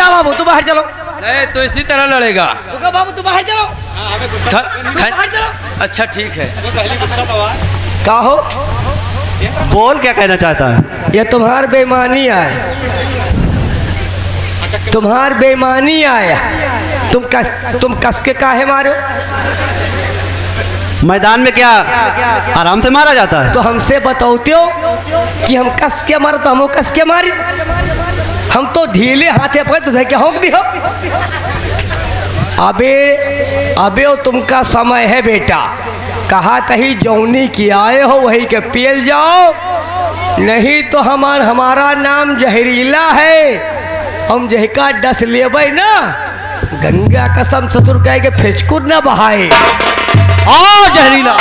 जा बाबू, तू बाहर चलो। नहीं तो इसी तरह लड़ेगा। रुको बाबू, तू बाहर चलो। बाहर चलो। अच्छा ठीक है। का हो? बोल, क्या कहना चाहता है? ये तुम्हार बेईमानी आए, तुम्हार बेईमानी आया। तुम कस के काहे मारो? मैदान में क्या आराम से मारा जाता है? तो हमसे बताओते हो कि हम कस के मारो, तो हम कस के मारी। हम तो ढीले हाथे पर तुझे क्या होक दी हो? अबे तुमका समय है बेटा, कहा तही जौनी की आए हो वही के पियल जाओ, नहीं तो हमारा नाम जहरीला है। हम जहका डस लेबै ना, गंगा कसम ससुर कह के फेचकुर ना बहाए। आओ जहरीला।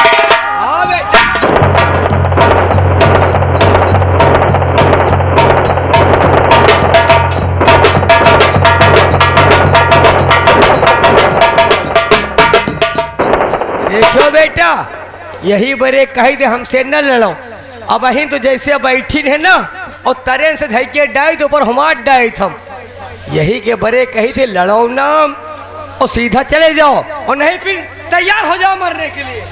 देखो बेटा, यही बड़े कही थे हमसे न लड़ो। अब अही तो जैसे बैठी है ना, और तरेन से धैके डाई तो ऊपर हमार डाई थम, यही के बड़े कही थे लड़ो नाम और सीधा चले जाओ, और नहीं फिर तैयार हो जाओ मरने के लिए।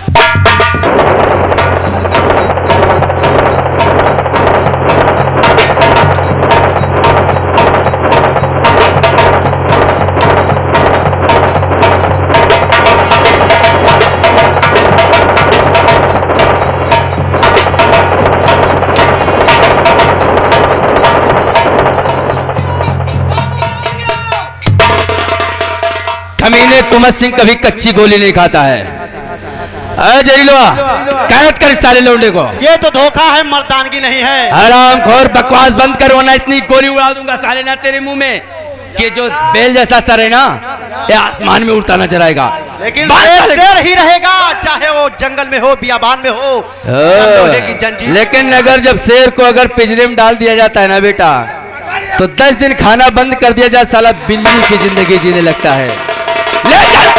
कमीने तुमत सिंह कभी कच्ची गोली नहीं खाता है। अरे जहरीलवा, कैद कर साले लौंडे को। ये तो धोखा है, मर्दानगी नहीं है। हरामखोर, बकवास बंद कर वरना इतनी गोली उड़ा दूंगा साले ना तेरे मुंह में कि जो बेल जैसा सर है ना, ये आसमान में उड़ता नजर आएगा। लेकिन शेर ही रहेगा, चाहे वो जंगल में हो, बियाबान में हो, लोहे की जंजीर। लेकिन अगर जब शेर को अगर पिंजरे में डाल दिया जाता है ना बेटा, तो 10 दिन खाना बंद कर दिया जाए, साला बिल्ली की जिंदगी जीने लगता है। ले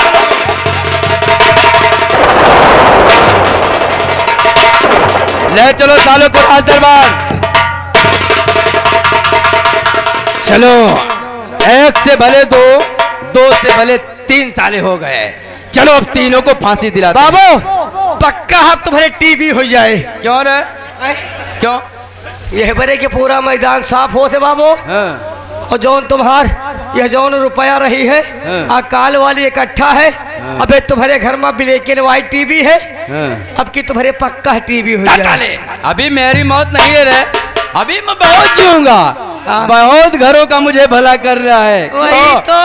चलो सालों को राज दरबार। चलो, 1 से भले 2, 2 से भले 3 साले हो गए। चलो अब तीनों को फांसी दिला। बाबू पक्का हम तुम्हारे टीवी हो जाए। क्यों रे? क्यों? यह बरे के पूरा मैदान साफ हो थे बाबू। और जौन तुम्हार यह जौन रुपया रही है अकाल वाली इकट्ठा है। अबे तुम्हारे घर में ब्लैक एंड व्हाइट टीवी है, अब की तुम्हारे पक्का टीवी हो जाए। अभी मेरी मौत नहीं है रे, अभी मैं बहुत जीऊंगा। बहुत घरों का मुझे भला कर रहा है। वही तो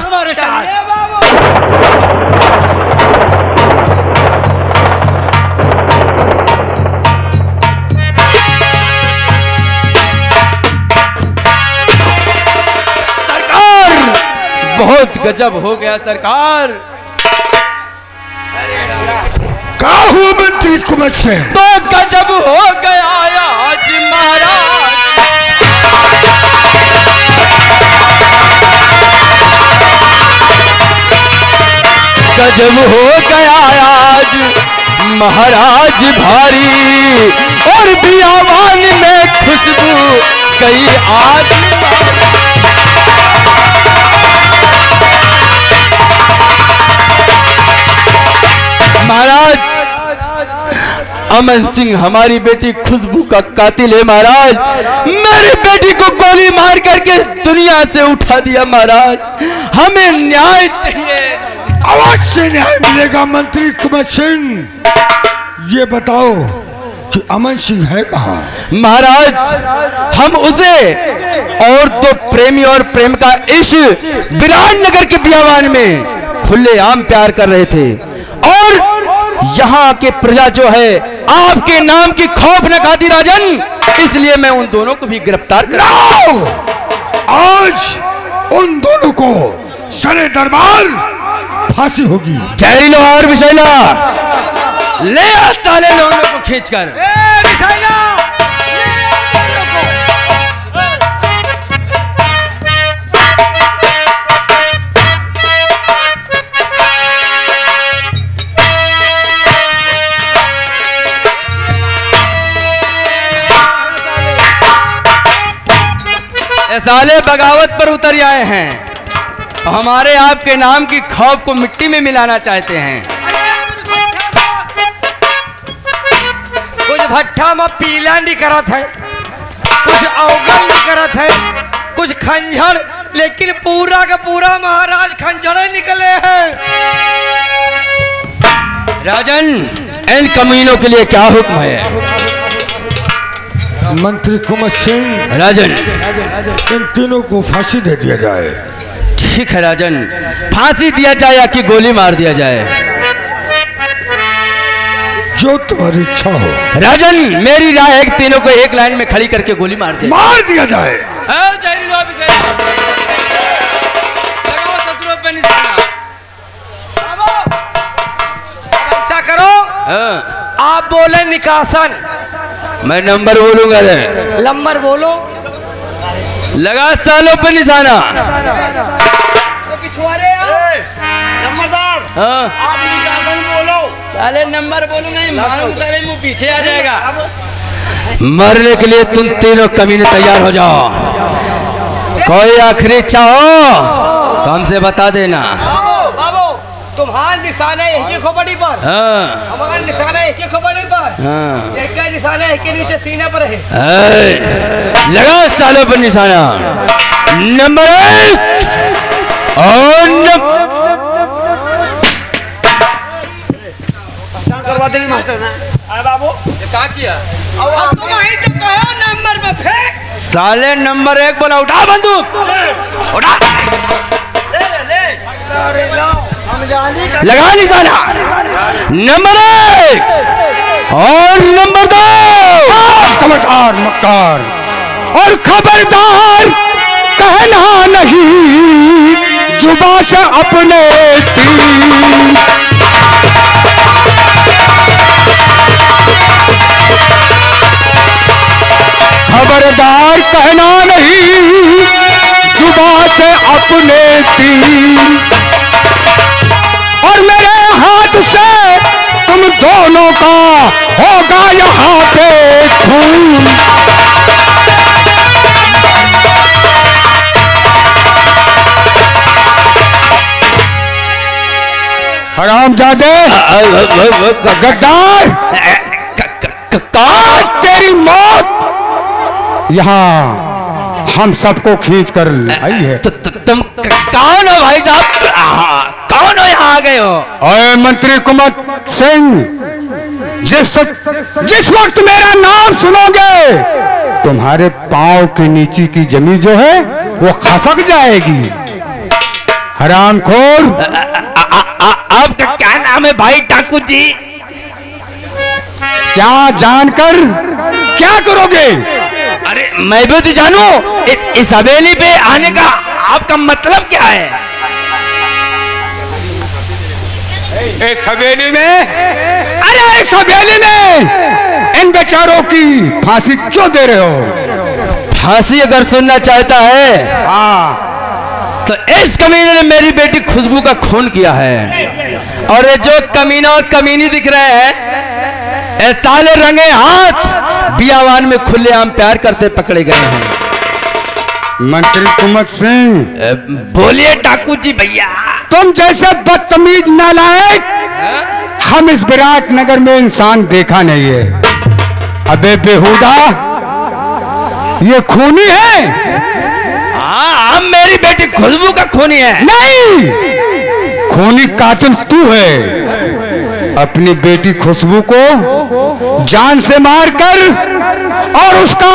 बहुत गजब हो गया सरकार। क्या हुआ मंत्री कुमत से? तो गजब हो गया आज महाराज, गजब हो गया आज महाराज भारी, और बियावान में खुशबू गई आज। महाराज, अमन सिंह हमारी बेटी खुशबू का कातिल है महाराज। मेरी बेटी को गोली मार करके दुनिया से उठा दिया महाराज। हमें न्याय चाहिए। अवश्य न्याय मिलेगा मंत्री कुमत सिंह। ये बताओ कि अमन सिंह है कहाँ? महाराज, हम उसे और 2 प्रेमी और प्रेम का इश्क विराटनगर के बियावान में खुलेआम प्यार कर रहे थे, और यहाँ के प्रजा जो है आपके नाम की खौफ न खाती राजन, इसलिए मैं उन दोनों को भी गिरफ्तार कर। आज उन दोनों को सरे दरबार फांसी होगी। जहरीला और विषैला, ले आ साले लोगों को खींचकर। साले बगावत पर उतर आए हैं। हमारे आपके नाम की खौफ को मिट्टी में मिलाना चाहते हैं। कुछ भट्ठा में पीला नहीं करत है, कुछ अवगल नहीं करत है, कुछ खंजर, लेकिन पूरा का पूरा महाराज खंजर निकले हैं। राजन, इन कमीनों के लिए क्या हुक्म है? मंत्री कुंवर सिंह, राजन, इन तीनों को फांसी दे दिया जाए। ठीक है राजन, फांसी दिया जाए या कि गोली मार दिया जाए? जो तुम्हारी इच्छा हो। राजन, मेरी राय है कि तीनों को एक लाइन में खड़ी करके गोली मार दिया जाए। ऐसा करो, आप बोले निकासन, मैं नंबर बोलूंगा। नंबर बोलो। लगा सालों पर निशाना। पिछवाड़े नंबरदार, हाँ, आप निकासन बोलो। साले नंबर बोलूंगा, मालूम साले मुंह पीछे आ जाएगा। मरने के लिए तुम तीनों कमीने तैयार हो जाओ। कोई आखिरी इच्छा हो तो हमसे बता देना। बाबू, तुम्हारा निशाना है खोपड़ी पर, हाँ, हमारा निशाना है खोपड़ी पर, हाँ, एक का निशाना है के नीचे सीने पर है। लगा सालों पर निशाना। नंबर 1 और करवा देंगे मास्टर ना। अरे बाबू, क्या किया? अब तुम वही तो कहो नंबर में फेंक। साले नंबर 1 बोला, उठा बंदूक, उठा। अरे लो, हम जाने का लगा निशाना। नंबर 1 और नंबर 2। खबरदार मक्कार, और खबरदार कहना नहीं जुबान से अपने तीन। खबरदार कहना नहीं जुबान से अपने तीन, और मेरे हाथ से तुम दोनों का होगा यहाँ पे खून। हरामजादे, गद्दार, काश तेरी मौत यहाँ हम सबको खींच कर आई है। तुम कौन हो भाई साहब? कौन हो, यहाँ आ गए हो? अरे मंत्री कुंवर सिंह, जिस वक्त मेरा नाम सुनोगे तुम्हारे पांव के नीचे की जमीन जो है वो खसक जाएगी। हरामखोर, आपका क्या नाम है भाई ठाकुर जी? क्या जानकर क्या करोगे? अरे मैं भी तो जानू, इस हवेली पे आने का आपका मतलब क्या है? इस हवेली में, अरे इस हवेली में इन बेचारों की फांसी क्यों दे रहे हो? फांसी अगर सुनना चाहता है, हाँ, तो इस कमीने ने मेरी बेटी खुशबू का खून किया है। और ये जो कमीना और कमीनी दिख रहे हैं, ये साले रंगे हाथ बियावान में खुलेआम प्यार करते पकड़े गए हैं। मंत्री कुंवर सिंह, बोलिए ठाकुर जी भैया। तुम जैसे बदतमीज नालायक हम इस विराट नगर में इंसान देखा नहीं है। अबे बेहुदा, ये खूनी है? हाँ, हम मेरी बेटी खुशबू का खूनी है। नहीं, खूनी कातिल तू है। अपनी बेटी खुशबू को जान से मारकर और उसका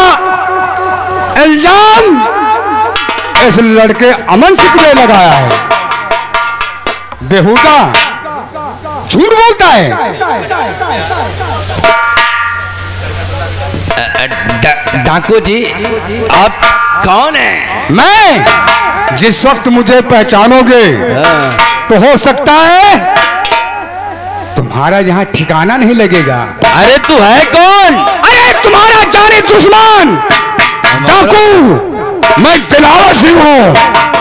इल्जाम इस लड़के अमन सिंह पे लगाया है। बेहुदा, झूठ बोलता है। ठाकुर जी, आप कौन हैं? मैं जिस वक्त मुझे पहचानोगे तो हो सकता है तुम्हारा यहाँ ठिकाना नहीं लगेगा। अरे तू है कौन? अरे तुम्हारा जाने दुश्मन डाकू, मैं दिलावर सिंह हूँ।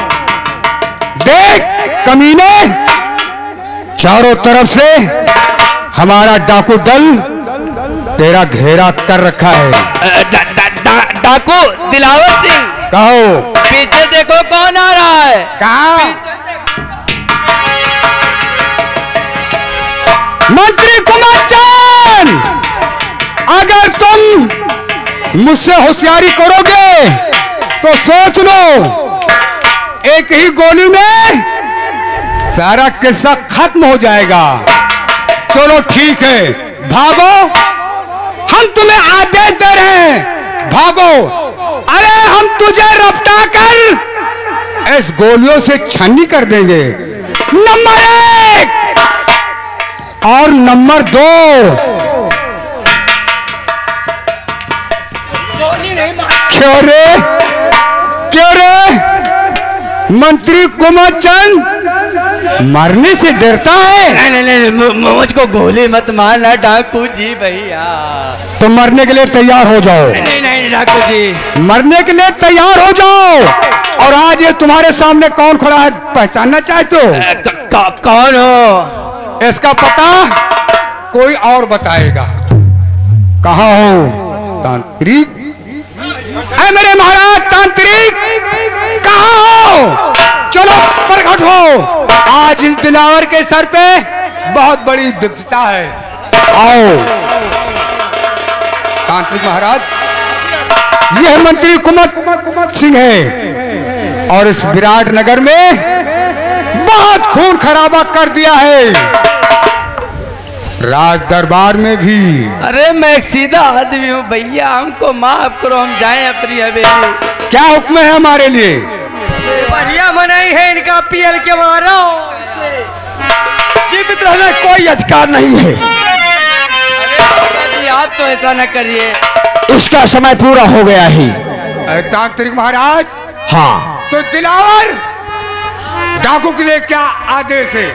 देख कमीने, चारों तरफ से हमारा डाकू दल तेरा घेरा कर रखा है। डाकू दिलावर सिंह, कहो। पीछे देखो कौन आ रहा है। कहा? मंत्री कुमार चंद, अगर तुम मुझसे होशियारी करोगे तो सोच लो, एक ही गोली में सारा किस्सा खत्म हो जाएगा। चलो ठीक है, भागो, हम तुम्हें आदेश दे रहे हैं, भागो। अरे हम तुझे रफ्ता कर इस गोलियों से छन्नी कर देंगे। नंबर 1 और नंबर 2। क्यों रे, क्यों रे? मंत्री कुमार चंद मरने से डरता है? नहीं, मुझको गोली मत मारना डाकू जी भैया। तो मरने के लिए तैयार हो जाओ। नहीं डाकू जी, मरने के लिए तैयार हो जाओ। और आज ये तुम्हारे सामने कौन खड़ा है, पहचानना चाहते हो? कौन हो? इसका पता कोई और बताएगा। कहाँ हो तांत्रिक? ऐ मेरे महाराज तांत्रिक, कहाँ हो? चलो प्रकट हो। आज इस दिलावर के सर पे बहुत बड़ी विपदा है। आओ तांत्रिक महाराज, यह मंत्री कुमार सिंह है और इस विराट नगर में बहुत खून खराबा कर दिया है, राज दरबार में भी। अरे मैं एक सीधा आदमी हूँ भैया, हमको माफ करो, हम जाएं अपनी हवेली। क्या हुक्म है हमारे लिए? बढ़िया मनाई है इनका, पीएल के मारो। जीवित रहने कोई अधिकार नहीं है। अरे आप तो ऐसा न करिए, उसका समय पूरा हो गया है। तांत्रिक महाराज, हाँ तो दिलावर डाकू के लिए क्या आदेश है?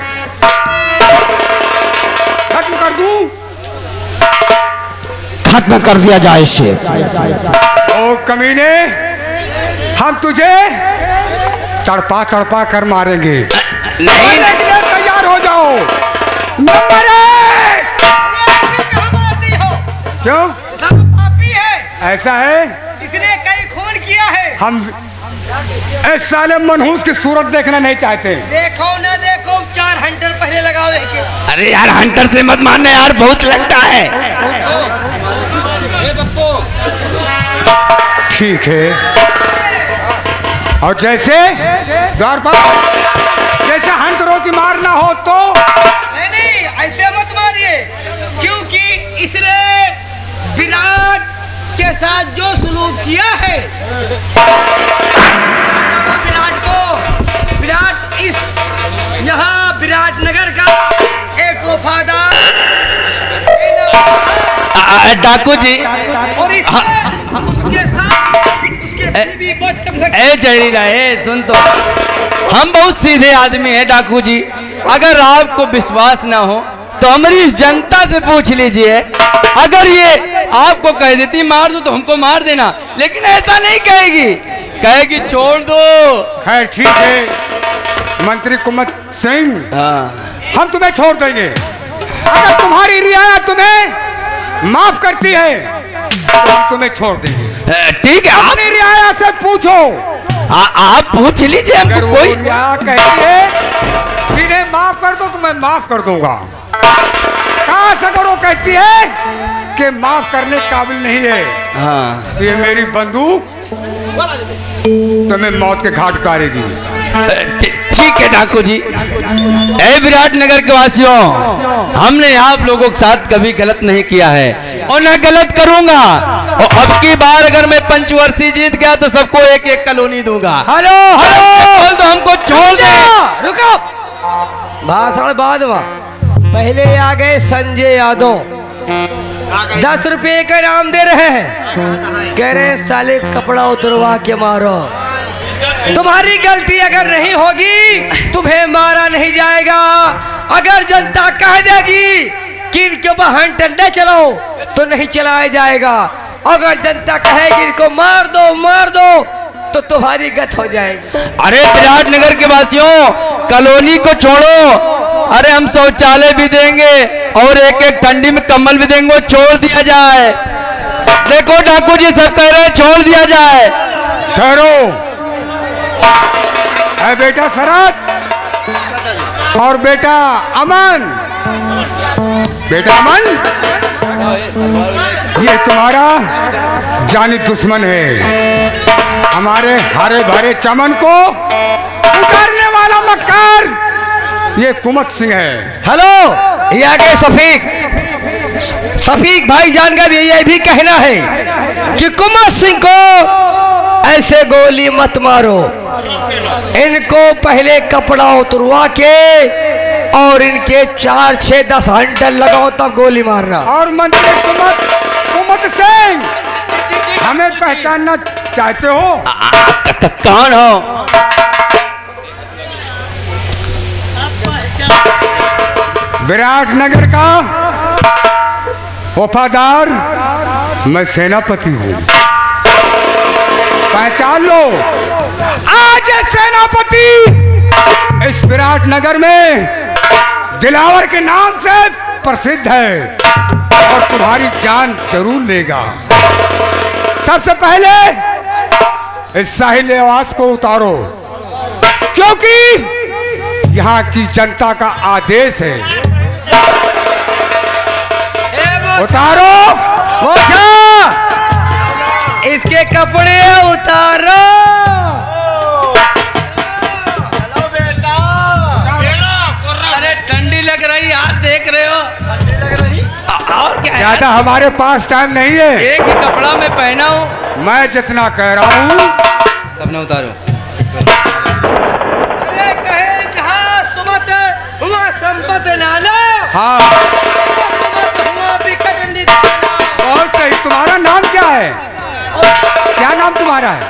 खत्म कर दूं? खत्म कर दिया जाए इसे। ओ कमीने, हम तुझे तड़पा तड़पा कर मारेंगे। नहीं, तैयार हो जाओ। नंबर 1। क्यों? पापी है, ऐसा है? इसने कई खून किया है। हम इस साले मनहूस की सूरत देखना नहीं चाहते। देखो ना देखो, 4 हंटर पहले लगाओ देखे। अरे यार हंटर से मत मारना यार, बहुत लगता है। ठीक है, और जैसे द्वार पर जैसे हंटरों की मारना हो तो नहीं, ऐसे मत मारिए, क्योंकि इसने विराट के साथ जो सलूक किया है, विराट इस यहाँ विराट नगर का एक वफादार डाकू जी, और उसके साथ उसके बीवी बहुत कम सकते। ए जहरीला, ए सुन तो, हम बहुत सीधे आदमी हैं डाकू जी। अगर आपको विश्वास ना हो तो हमारी इस जनता से पूछ लीजिए। अगर ये आपको कह देती मार दो तो हमको मार देना, लेकिन ऐसा नहीं कहेगी, कहेगी छोड़ दो। खैर ठीक है मंत्री कुमार सिंह, हम तुम्हें छोड़ देंगे। अगर तुम्हारी रियाया तुम्हें माफ करती है तो हम तुम्हें छोड़ देंगे। ठीक है, अपनी रियाया से पूछो। आप पूछ लीजिए। अगर हमको वो कोई रियाया कहती है इन्हें माफ कर दो तो मैं माफ कर दूंगा। काश अगर वो कहती है कि माफ करने के काबिल नहीं है, हाँ, तो ये मेरी बंदूक तुम्हें मौत के घाट उतारेगी। ठीक है डाकू जी। ए विराट नगर के वासियों, हमने आप लोगों के साथ कभी गलत नहीं किया है और न गलत करूंगा। और अब की बार अगर मैं पंचवर्षीय जीत गया तो सबको एक एक कॉलोनी दूंगा। हेलो बोल दो हमको छोड़ दे। रुको, भाषण बाद में। पहले आ गए संजय यादव, 10 रुपए का इनाम दे रहे हैं। कह रहे हैं साले कपड़ा उतरवा के मारो। तुम्हारी गलती अगर नहीं होगी तुम्हें मारा नहीं जाएगा। अगर जनता कह देगी कि इनके ऊपर हंटर न चलाओ तो नहीं चलाया जाएगा। अगर जनता कहेगी इनको मार दो तो तुम्हारी गत हो जाएगी। अरे विराट नगर के वासियों, कॉलोनी को छोड़ो, अरे हम शौचालय भी देंगे और एक एक ठंडी में कम्बल भी देंगे, छोड़ दिया जाए। देखो डाकू जी सब कह रहे हैं छोड़ दिया जाए। ठहरो, है बेटा शरद और बेटा अमन। बेटा अमन, ये तुम्हारा जानी दुश्मन है। हमारे हरे भरे चमन को उतारने वाला मक्कार ये कुमत सिंह है। हेलो, ये आगे शफीक भाई जान का भी ये भी कहना है कि कुमत सिंह को ऐसे गोली मत मारो, इनको पहले कपड़ा उतरवा के और इनके 4, 6, 10 हंटर लगाओ तब गोली मारना। और मंत्री कुमत सिंह, हमें पहचानना चाहते हो? कौन हो? विराटनगर का वफादार मैं सेनापति हूँ, पहचान लो। आज सेनापति इस विराटनगर में दिलावर के नाम से प्रसिद्ध है और तुम्हारी जान जरूर लेगा। सबसे पहले इस शाही लिबास को उतारो, क्योंकि यहाँ की जनता का आदेश है। उतारो मोछा, इसके कपड़े उतारो। अरे ठंडी लग रही, हाथ देख रहे हो? और क्या? ज्यादा हमारे पास टाइम नहीं है। एक ही कपड़ा मैं पहना हूँ। मैं जितना कह रहा हूँ सबने उतारो। अरे कहे जहाँ सुमत हुआ संपत नाना। हाँ, बहुत सही। तुम्हारा नाम क्या है? क्या नाम तुम्हारा है?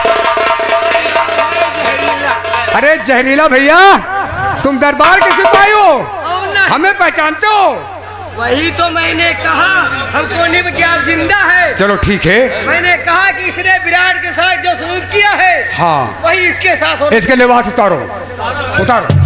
अरे जहरीला भैया, तुम दरबार के सिपाही हो, हमें पहचानते हो? वही तो मैंने कहा, हमको नहीं कि आप जिंदा है। चलो ठीक है। मैंने कहा कि इसने विराट के साथ जो सलूक किया है, हाँ, वही इसके साथ हो। इसके लिबास उतारो, उतारो।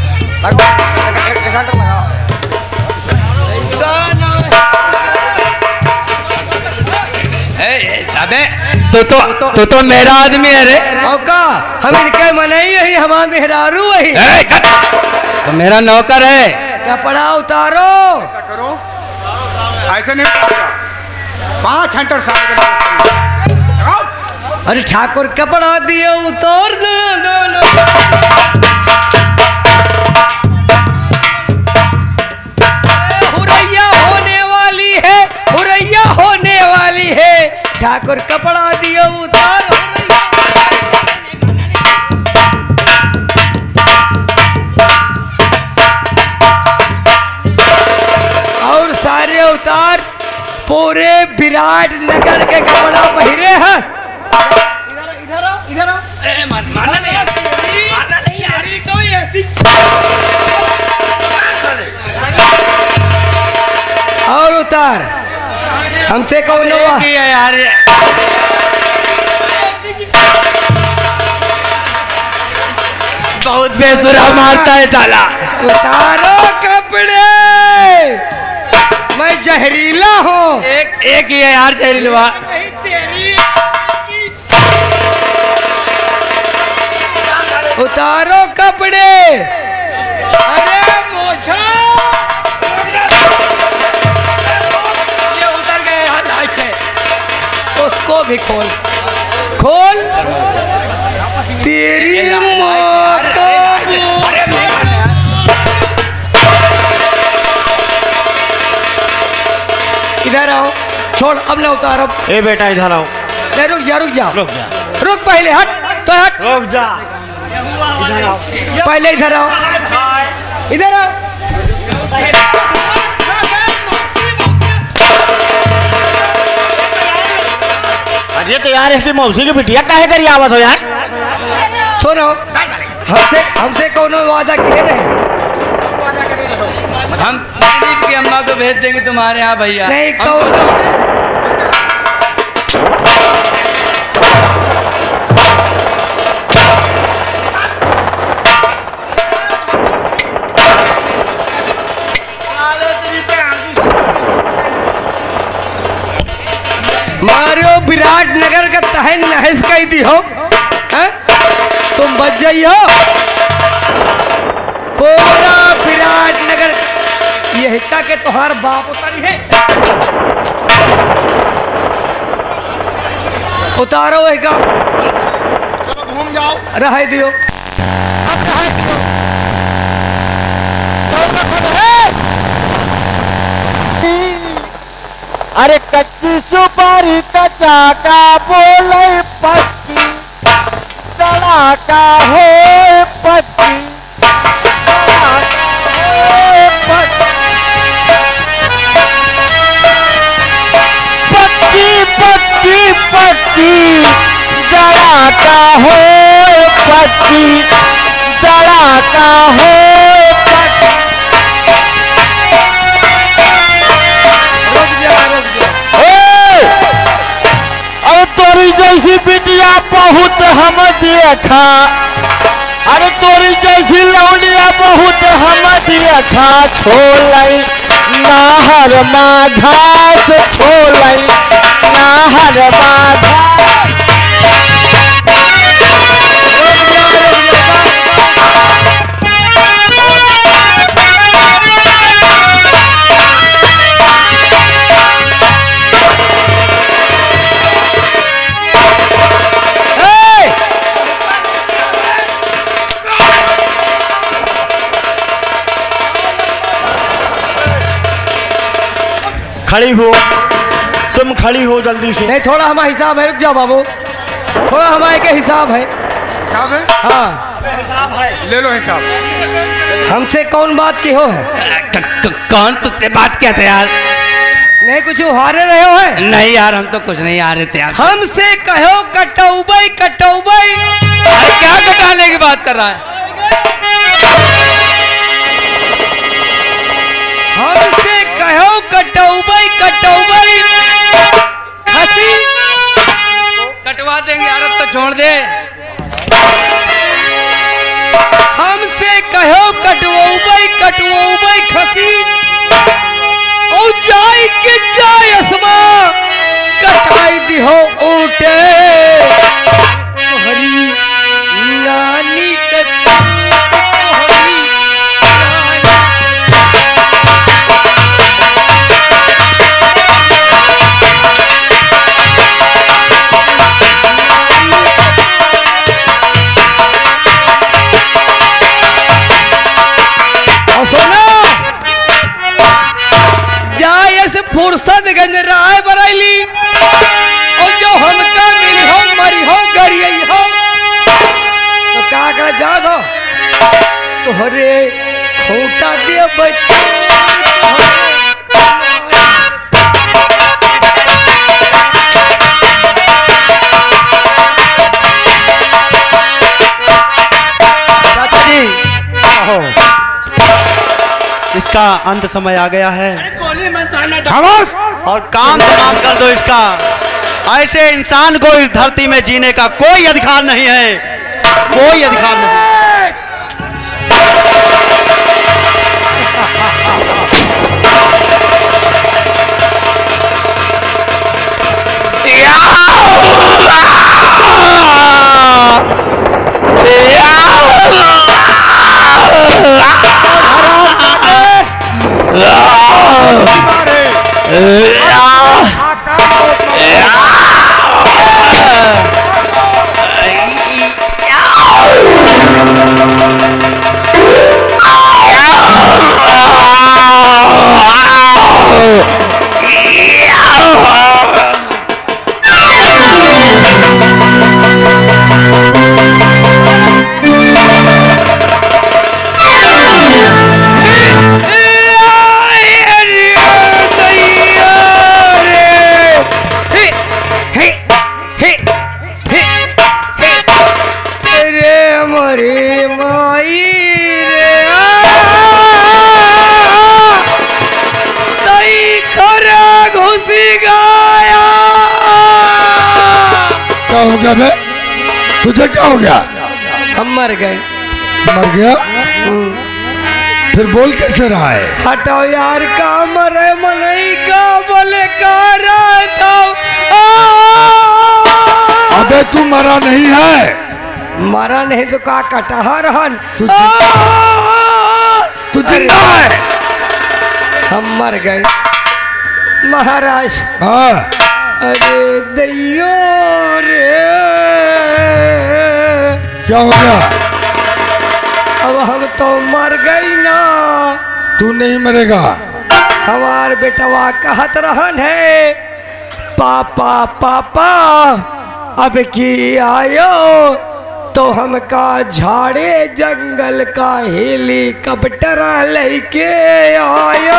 अबे तो मेरा आदमी है रे। औका, हम इनके मनाई यही, हमारा मेहरारू वही। तो मेरा नौकर है। कपड़ा उतारो। करो, ऐसे नहीं पड़ेगा। 5 हंटर साथ लगाओ। अरे ठाकुर कपड़ा दिए उतार दो। हुरैया होने वाली है, हुरैया होने वाली है। ठाकुर कपड़ा दिए उतार। और सारे उतार, पूरे विराट नगर के कपड़ा पहरे हैं। इधर मानना नहीं यारी कोई ऐसी। और उतार, हमसे कौन हुआ यार? बहुत बेसुरा मारता है साला। उतारो कपड़े, मैं जहरीला हूँ। एक ही है यार जहरीलवा। उतारो कपड़े। अरे मोछा, ये उतर गए यहाँ, लाइट है, उसको भी खोल खोल। तेरी माँ का इधर आओ, छोड़ अब ना उतारो। ए बेटा इधर आओ। नहीं, रुक जा, रुक जा, रुक जा, रुक, पहले हट तो हट। रुक जा, इधर आओ। पहले इधर आओ, इधर आओ। अरे तो यार इसकी मौसी की बिटिया काहे करी आवत हो यार? सुनो, हमसे कौन वादा किए रहे? हम दिलीप की अम्मा को भेज देंगे तुम्हारे यहाँ भैया। नहीं कौन। मारो विराट नगर का तहन नहस कही दी हो। तुम हम बच जाइयो। पूरा विराट नगर यही के तोहार बाप उतारी है। उतारो वही का, घूम जाओ, रह दियो। अरे कच्ची सुपारी कच्चा का बोले पक्की, तड़ाका हो पक्की, पक्की पक्की जड़ाका हो पक्की, जड़ाका हो तोरी जैसी बिटिया बहुत हम देखा, अरे तोरी जैसी लौड़िया बहुत हम देखा, छोलाई नाहर माघास, छोलाई नाहर माघास। खड़ी हो, तुम खड़ी हो जल्दी से। नहीं, थोड़ा हमारा हिसाब है, रुक जाओ बाबू, थोड़ा हमारे के हिसाब है। हिसाब है? हाँ हिसाब है, ले लो हिसाब। हमसे कौन बात की हो है? कौन तुझसे बात किया था यार? नहीं कुछ हारे रहे हो है? नहीं यार, हम तो कुछ नहीं आ रहे थे यार। हमसे कहो कटौबई कटौबई। अरे क्या कटाने की बात कर रहा है? हमसे कहो कटौबई कटौबई, खसी कटवा देंगे यार, अब तो छोड़ दे। हमसे कहो कटवौबई कटवौबई खसी, और जाय के जाय असमा कटाई दिहो ऊटे, तोहरी नानी के तोहरी फुर्सतगंज राय बरैली, और जो हमका मिली हो मरी हो गरियई हो, तो का कर जा दो तोहरे खोटा दे बच्चे। चाचा जी इसका अंत समय आ गया है, और काम तमाम कर दो इसका। ऐसे इंसान को इस धरती में जीने का कोई अधिकार नहीं है, कोई अधिकार नहीं। बे तुझे क्या हो गया? हम मर गए। मर गया? फिर बोल कैसे रहा है? हटाओ यार, का मरे मनई का बोले का रहा था। अबे तू मरा नहीं है, मारा नहीं तो का कटहा रहन। तू जिंदा है। हम मर गए महाराज। हाँ। अरे दैयो रे, क्या हो गया? अब हम तो मर गई ना। तू नहीं मरेगा। हमार बेटवा कहत रहन है पापा पापा अब की आयो तो हमका झाड़े जंगल का हेलीकॉप्टर लेके आयो।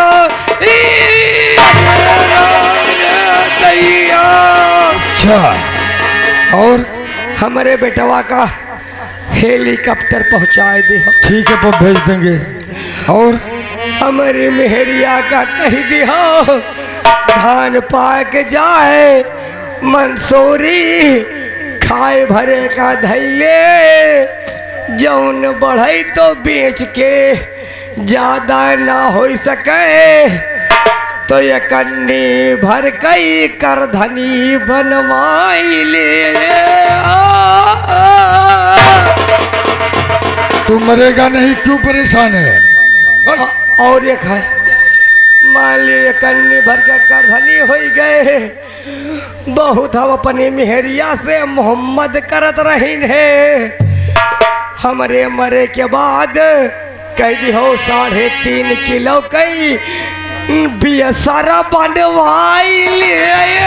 अच्छा, और हमारे बेटवा का हेलीकॉप्टर पहुंचाए दे। ठीक है, पर भेज देंगे। और हमारी मेहरिया का कह दियो धान पाक जाए मंसूरी खाए भरे का धैले जौन बढ़ई तो बेच के ज्यादा ना हो सके तो ये कन्नी भर कई कर धनी बनवाई ले। तू मरेगा नहीं, क्यों परेशान है? और एक है मान लिए कन्नी भर के कर धनी हो गए। बहुत हम अपनी मेहरिया से मोहम्मद करत रहीन है। हमरे मरे के बाद कह दी हो 3.5 किलो कई बियसारा बनवाई ले।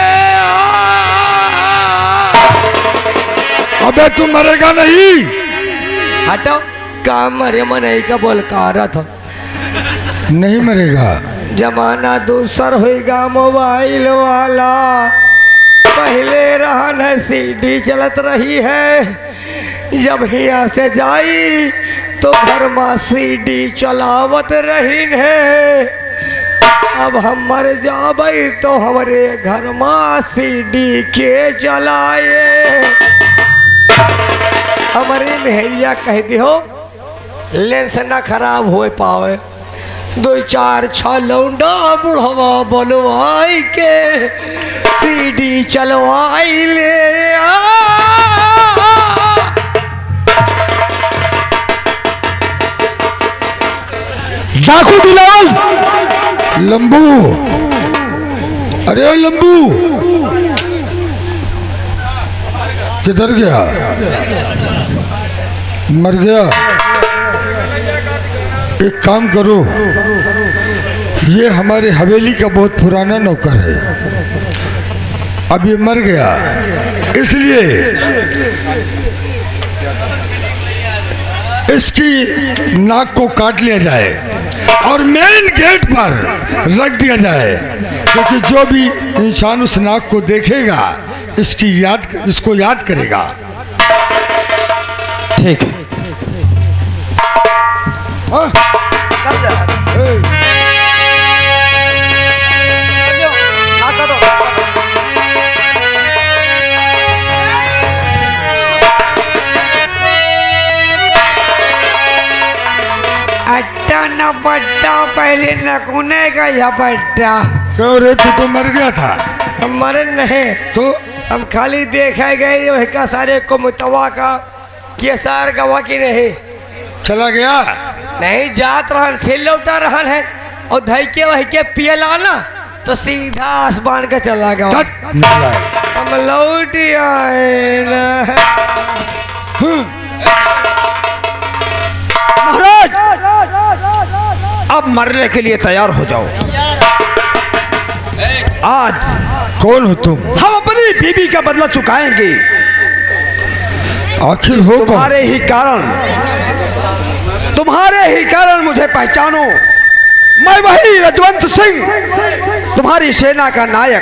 अबे तू मरेगा नहीं। हटो, काम मरे मने का बोल कारत हो। नहीं मरेगा। जमाना दूसर होगा मोबाइल वाला। पहले रहन है सीडी चलत रही है। जब यहाँ से जाई तो घर में सीडी चलावत रही है। अब हम मर जाबई तो हमारे घर में सीडी के चलाए। हमारी मेहरिया कह दी हो लेंस ना खराब हो पावे। 2 4 6 लौंडा बुढ़वा बनवाई के सीडी चलवाई ले। डाकू बिलाल, लंबू, अरे लंबू किधर गया? मर गया। एक काम करो, ये हमारे हवेली का बहुत पुराना नौकर है। अब ये मर गया, इसलिए इसकी नाक को काट लिया जाए और मेन गेट पर रख दिया जाए, क्योंकि जो भी इंसान उस नाक को देखेगा इसको याद करेगा। ठीक है। अट्टा न पट्टा पहले नकुने का या पट्टा। क्यों रे, तू तो मर गया था। हम मरे नहीं तो हम खाली देखे गए वही का सारे को मुतवा का केसार गवा की नहीं चला गया। नहीं जात रहन फिर लौटा रहन है और धई के वही के पियला ना तो सीधा आसमान का चला गया। हम लौट आए ना। महाराज अब मरने के लिए तैयार हो जाओ। आज कौन हो तुम? हम अपनी बीबी का बदला चुकाएंगे। आखिर हो तुम्हारे ही कारण मुझे पहचानो। मैं वही रजवंत सिंह, तुम्हारी सेना का नायक।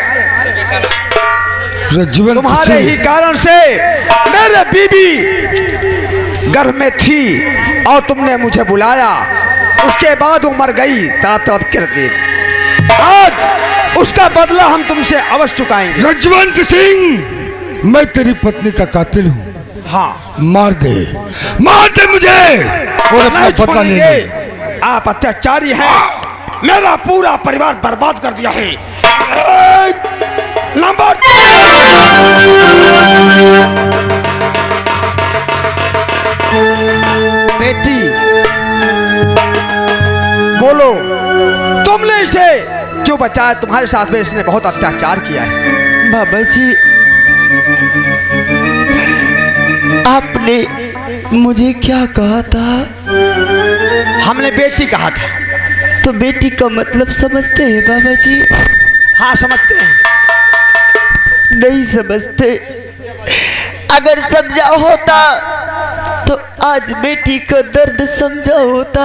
तुम्हारे ही कारण से मेरे बीबी गर्भ में थी और तुमने मुझे बुलाया। उसके बाद वो मर गई तड़प करके। आज उसका बदला हम तुमसे अवश्य चुकाएंगे। रजवंत सिंह, मैं तेरी पत्नी का कातिल हूँ। हाँ, मार दे मुझे और अपना पता ले ले। आप अत्याचारी हैं। मेरा पूरा परिवार बर्बाद कर दिया है। नंबर बेटी बोलो, तुमने इसे क्यों बचाया? तुम्हारे साथ में इसने बहुत अत्याचार किया है। बाबा जी, आपने मुझे क्या कहा था? हमने बेटी कहा था। तो बेटी का मतलब समझते हैं बाबा जी? हाँ समझते हैं। नहीं समझते। अगर समझा होता तो आज बेटी का दर्द समझा होता।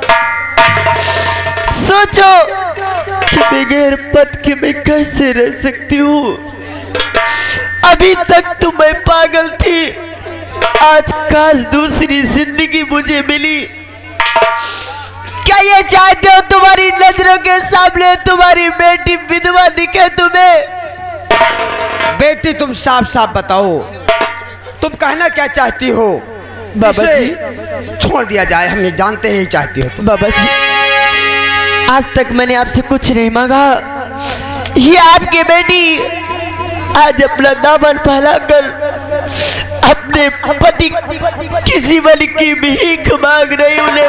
सोचो कि बगैर पद के मैं कैसे रह सकती हूँ। अभी तक तो मैं पागल थी, आज काश दूसरी जिंदगी मुझे मिली। क्या ये चाहते हो तुम्हारी नजरों के सामने तुम्हारी बेटी विधवा दिखे तुम्हें? बेटी तुम साफ साफ बताओ, तुम कहना क्या चाहती हो? बाबा जी, छोड़ दिया जाए, हम ये जानते हैं चाहती हो तुम। बाबा जी, आज तक मैंने आपसे कुछ नहीं मांगा। ये आपकी बेटी आज अपना दामन फैलाकर अपने पति किसी बल की भीख मांग रही, उन्हें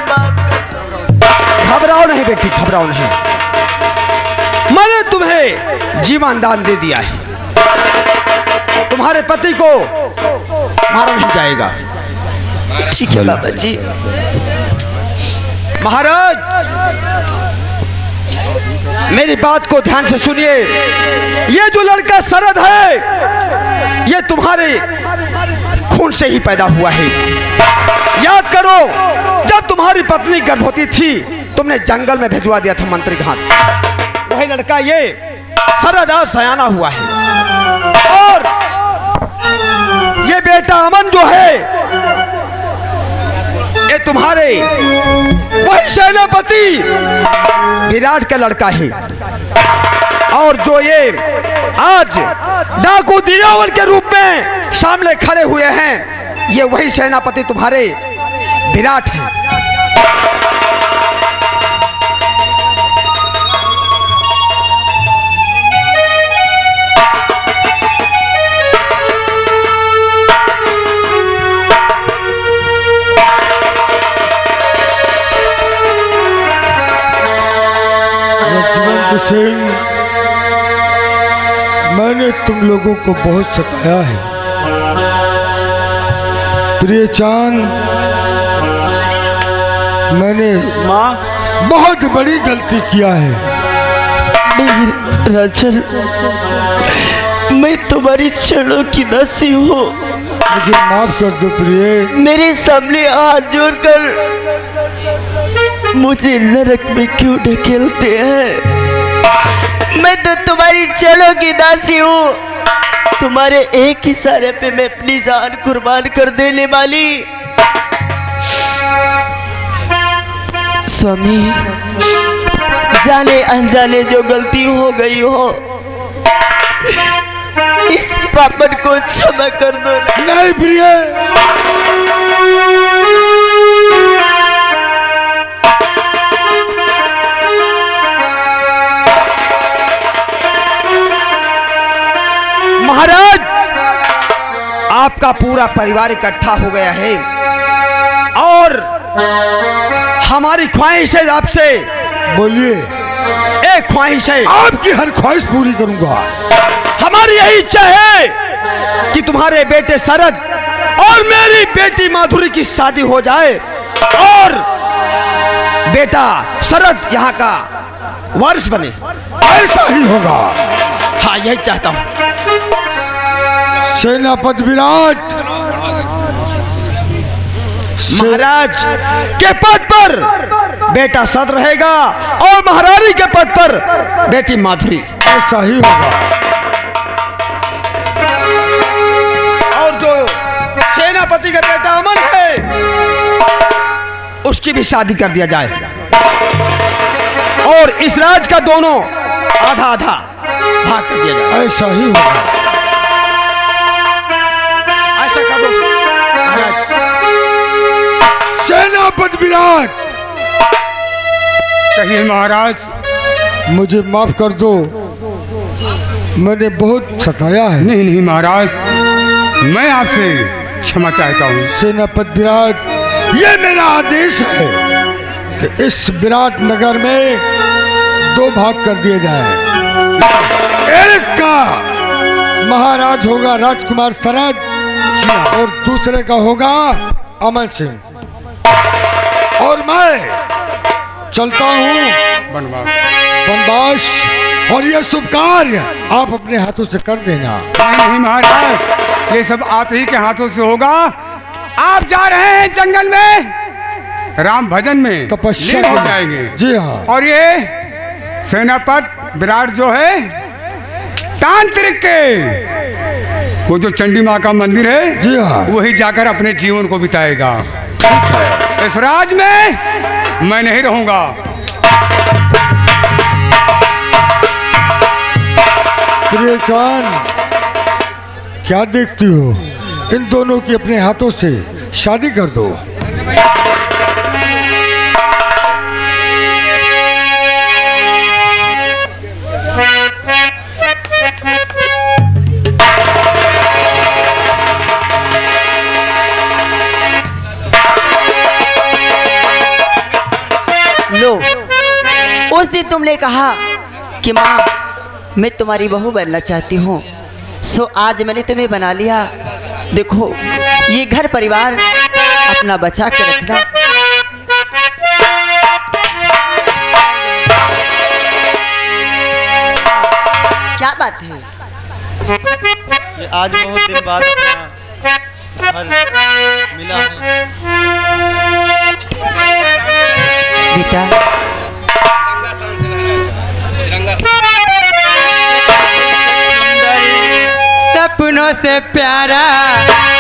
घबराओ नहीं बेटी, घबराओ नहीं। मैंने तुम्हें जीवन दान दे दिया है। तुम्हारे पति को मारा नहीं जाएगा। ठीक है बाबा जी। महाराज, मेरी बात को ध्यान से सुनिए। ये जो लड़का शरद है, ये तुम्हारे खून से ही पैदा हुआ है। याद करो, जब तुम्हारी पत्नी गर्भवती थी, तुमने जंगल में भिजवा दिया था मंत्री के हाथ से। वही लड़का ये शरद आज सयाना हुआ है। और ये बेटा अमन जो है, ये तुम्हारे वही सेनापति विराट का लड़का है। और जो ये आज डाकू दियावल के रूप में सामने खड़े हुए हैं, ये वही सेनापति तुम्हारे विराट हैं। सिंह, मैंने तुम लोगों को बहुत सताया है। प्रिय चांद, मैंने माँ बहुत बड़ी गलती किया है। नहीं राजन, मैं तुम्हारी क्षणों की दासी हूँ। मुझे माफ कर दो प्रिय। मेरे सामने हाथ जोड़कर मुझे नरक में क्यों ढकेलते हैं? मैं तो तुम्हारी क्षणों की दासी हूँ। तुम्हारे एक इशारे पे मैं अपनी जान कुर्बान कर देने वाली। स्वामी, जाने अनजाने जो गलती हो गई हो, इस पापन को क्षमा कर दो। नहीं प्रिय, महाराज, आपका पूरा परिवार इकट्ठा हो गया है और हमारी ख्वाहिश है आपसे। बोलिए। एक ख्वाहिश है। आपकी हर ख्वाहिश पूरी करूंगा। हमारी यही इच्छा है कि तुम्हारे बेटे शरद और मेरी बेटी माधुरी की शादी हो जाए और बेटा शरद यहाँ का वारिस बने। ऐसा ही होगा। हाँ, यही चाहता हूँ। सेनापति विराट महाराज के पद पर बेटा शरद रहेगा और महारानी के पद पर बेटी माधुरी। ऐसा ही होगा। और जो सेनापति का बेटा अमन है, उसकी भी शादी कर दिया जाए और इस राज का दोनों आधा आधा भाग कर दिया जाए। ऐसा ही होगा। ऐसा कर दो महाराज। सेनापति विराट, कहिए महाराज। मुझे माफ कर दो, मैंने बहुत सताया है। नहीं महाराज, मैं आपसे क्षमा चाहता हूँ। सेनापति विराट, मेरा आदेश है कि इस विराट नगर में 2 भाग कर दिए जाएं। एक का महाराज होगा राजकुमार सरद और दूसरे का होगा अमन सिंह। और मैं चलता हूँ वनवास, और ये शुभ कार्य आप अपने हाथों से कर देना। नहीं महाराज, ये सब आप ही के हाथों से होगा। आप जा रहे हैं जंगल में राम भजन में, तपस्या लीन हो जाएंगे। जी हाँ। और ये सेनापति विराट जो है तांत्रिक के वो जो चंडी माँ का मंदिर है, जी हाँ, वही जाकर अपने जीवन को बिताएगा। ठीक है। इस राज में मैं नहीं रहूंगा। प्रियचान, क्या देखती हो? इन दोनों की अपने हाथों से शादी कर दो। लो, उस दिन तुमने कहा कि माँ मैं तुम्हारी बहू बनना चाहती हूँ, सो आज मैंने तुम्हें बना लिया। देखो ये घर परिवार अपना बचा के रखना। क्या बात है? ये आज बहुत दिन बाद अपना घर मिला है। बेटा सपनों से प्यारा